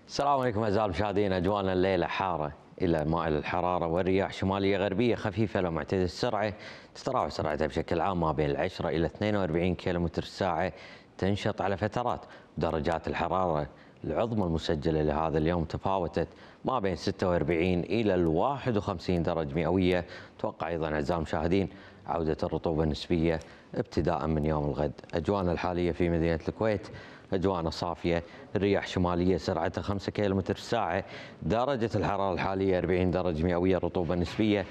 السلام عليكم أعزائي المشاهدين. أجواءنا الليلة حارة إلى مائل الحرارة والرياح شمالية غربية خفيفة لمعتدل السرعة، تتراوح سرعتها بشكل عام ما بين 10 إلى 42 كيلومتر الساعة، تنشط على فترات. درجات الحرارة العظمى المسجلة لهذا اليوم تفاوتت ما بين 46 إلى 51 درجة مئوية. توقع أيضا أعزائي المشاهدين عودة الرطوبة النسبية ابتداء من يوم الغد. أجواءنا الحالية في مدينة الكويت أجواءنا صافية، الرياح شمالية سرعتها 5 كيلومتر الساعة، درجة الحرارة الحالية 40 درجة مئوية، الرطوبة النسبية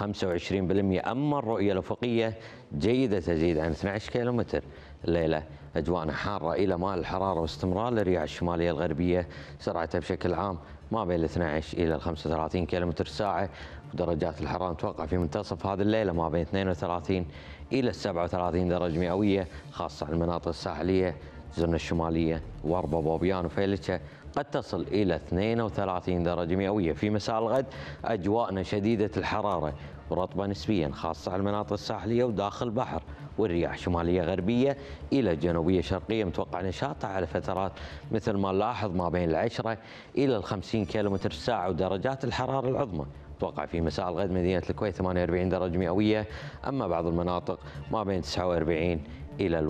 25%. أما الرؤية الأفقية جيدة تزيد عن 12 كيلومتر. الليلة أجواءنا حارة إلى مائل الحرارة واستمرار الرياح الشمالية الغربية سرعتها بشكل عام ما بين 12 إلى 35 كيلومتر الساعة. ودرجات الحرارة نتوقع في منتصف هذه الليلة ما بين 32 إلى 37 درجة مئوية، خاصة على المناطق الساحلية زرنا الشمالية واربا بوبيان وفيلتشا قد تصل إلى 32 درجة مئوية. في مساء الغد أجواءنا شديدة الحرارة ورطبة نسبيا خاصة على المناطق الساحلية وداخل البحر، والرياح شمالية غربية إلى جنوبية شرقية متوقع نشاطها على فترات مثل ما نلاحظ ما بين 10 إلى 50 كيلومتر الساعة. ودرجات الحرارة العظمى توقع في مساء الغد مدينة الكويت 48 درجة مئوية، أما بعض المناطق ما بين 49 إلى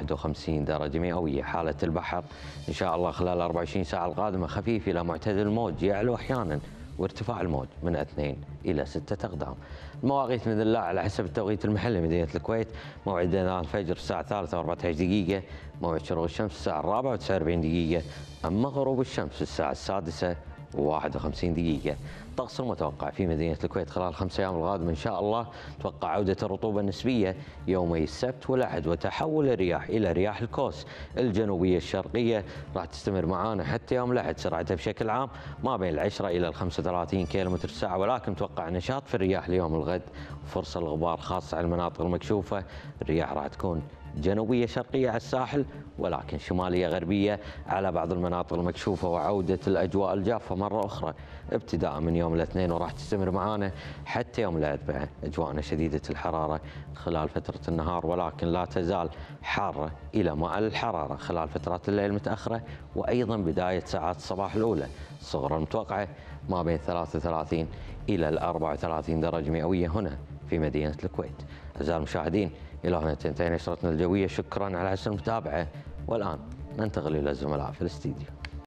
51 درجة مئوية. حالة البحر إن شاء الله خلال 24 ساعة القادمة خفيف إلى معتدل الموج، يعلو أحيانا وارتفاع الموج من 2 إلى 6 أقدام. المواقيت بإذن الله على حسب التوقيت المحلي مدينة الكويت: موعد أذان الفجر الساعة 3 و14 دقيقة، موعد شروق الشمس الساعة 4 و49 دقيقة، أما غروب الشمس الساعة 6 و51 دقيقة. الطقس المتوقع في مدينة الكويت خلال 5 أيام القادمة إن شاء الله: توقع عودة الرطوبة النسبية يومي السبت والأحد، وتحول الرياح إلى رياح الكوس الجنوبية الشرقية راح تستمر معانا حتى يوم الأحد، سرعتها بشكل عام ما بين 10 إلى 35 كيلومتر الساعة، ولكن متوقع نشاط في الرياح ليوم الغد وفرصة الغبار خاصة على المناطق المكشوفة. الرياح راح تكون جنوبية شرقية على الساحل ولكن شمالية غربية على بعض المناطق المكشوفة، وعودة الأجواء الجافة مرة أخرى ابتداء من يوم الاثنين وراح تستمر معانا حتى يوم الأربعاء. أجواءنا شديدة الحرارة خلال فترة النهار ولكن لا تزال حارة إلى مائل الحرارة خلال فترات الليل المتأخرة وأيضا بداية ساعات الصباح الأولى. الصغرى المتوقعة ما بين 33 إلى 34 درجة مئوية هنا في مدينة الكويت. أعزائي المشاهدين، إلى هنا تنتهي نشرتنا الجوية، شكرا على حسن المتابعة، والآن ننتقل إلى الزملاء في الاستديو.